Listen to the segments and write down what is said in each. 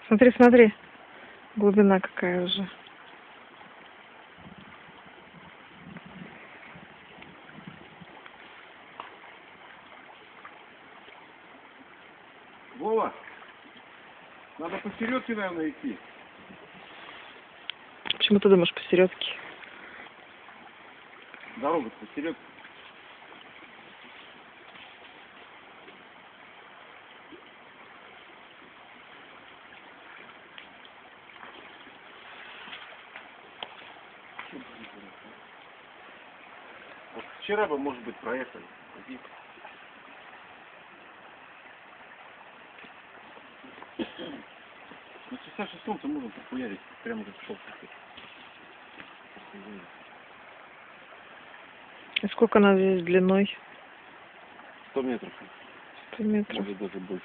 Смотри, смотри. Глубина какая уже. Вова, надо посередке, наверное, идти. Почему ты думаешь посередке? Дорога посередке. Вот вчера бы, может быть, проехали. На часа 6 можно похуярить, прямо как шел. И сколько она здесь длиной? 100 метров. 100 метров. Может даже больше.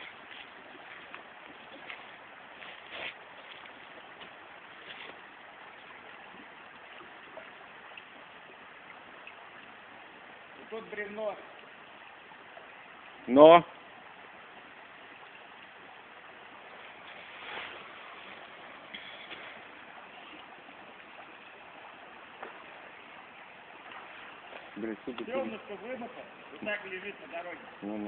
Тут бревно. Но. Блин, сюда. Бревнышко вымыто, вот так лежит на дороге. Ну.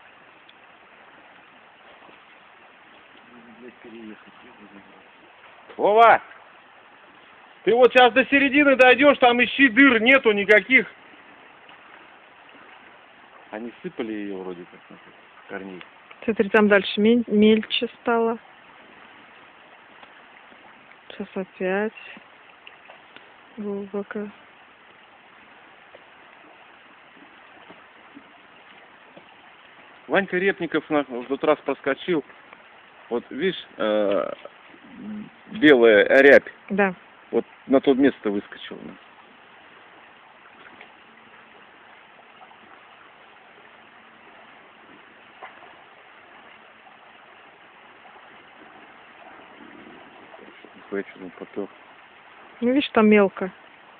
Вова! Ты вот сейчас до середины дойдешь, там ищи дыр, нету никаких. Они сыпали ее вроде как на корней. Смотри, там дальше мельче стало. Сейчас опять глубоко. Ванька Репников в тот раз проскочил. Вот видишь, белая рябь. Да. Вот на то место выскочил. Что-то потом. Ну, видишь, там мелко.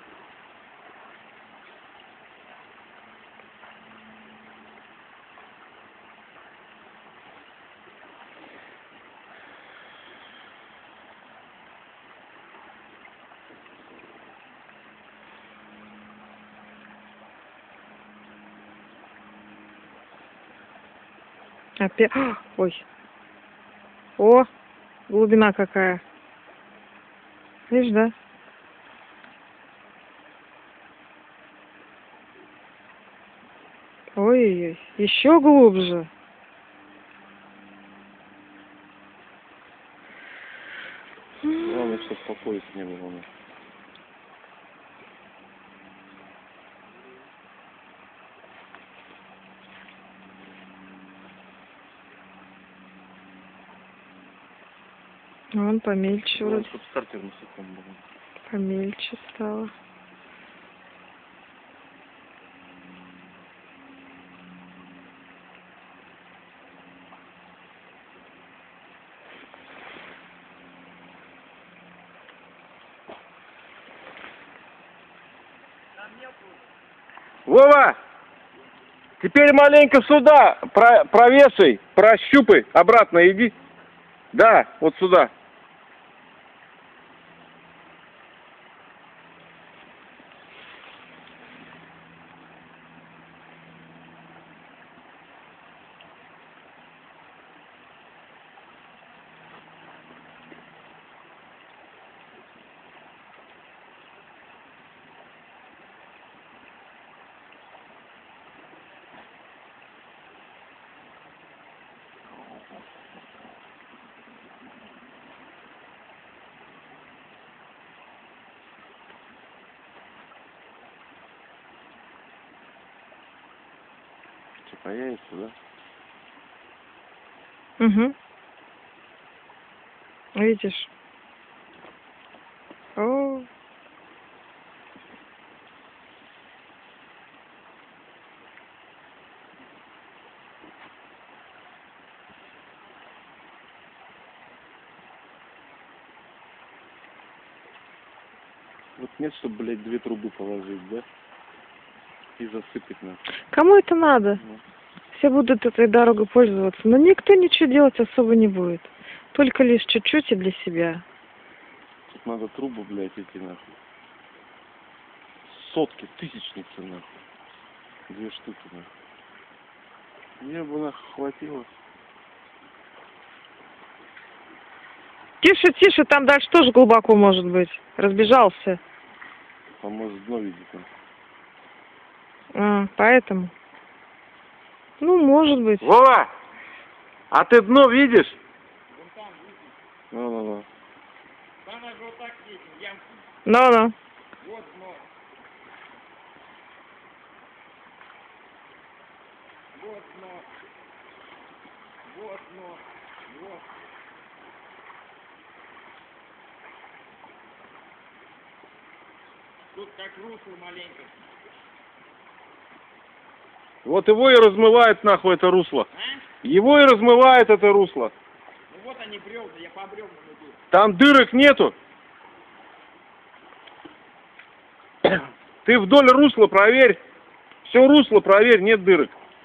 Опять. Ой. О, глубина какая. Видишь, да? Ой-ой-ой. Еще глубже. Главное, чтобы по пояс не было. Вон помельче вроде. Чтобы стартер на сухом был. Помельче стало. Вова! Теперь маленько сюда провешай, прощупай, обратно иди. Да, вот сюда. Что, появится, да? Угу. Видишь? О. Вот нет, чтобы, блядь, 2 трубы положить, да? И засыпать нас. Кому это надо? Все будут этой дорогой пользоваться, но никто ничего делать особо не будет. Только лишь чуть-чуть и для себя. Тут надо трубы, блядь, эти нахуй. Сотки, тысячницы нахуй. 2 штуки нахуй. Мне бы нахуй хватило. Тише, тише, там дальше тоже глубоко может быть. Разбежался. А может дно видит нахуй. Поэтому. Ну, может быть. Вова! А ты дно видишь? Вон там, видите? Ну. Там надо вот так есть, в ямку. Ну-ну. Вот дно. Вот дно. Вот дно. Вот. Тут как русло маленько. Вот его и размывает нахуй это русло. А? Его и размывает это русло. Ну вот они бревна, я по бревнам иду. Там дырок нету. Ты вдоль русла проверь. Все русло проверь, нет дырок.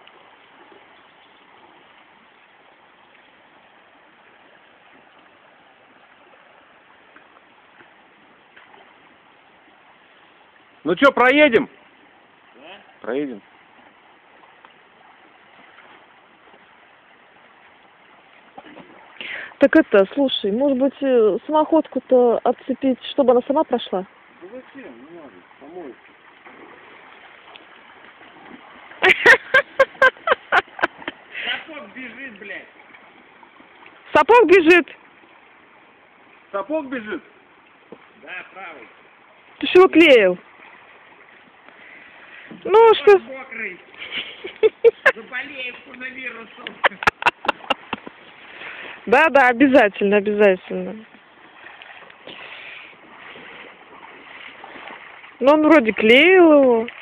Ну что, проедем? Да? Проедем. Так это, слушай, может быть, самоходку-то отцепить, чтобы она сама прошла? Да зачем? Не надо. Помой. Сапог бежит, блядь. Сапог бежит. Сапог бежит? Да, правый. Ты что его клеил? Ну, что? Мокрый. Заболею коронавирусом. Да, обязательно, обязательно. Ну, он вроде клеил его.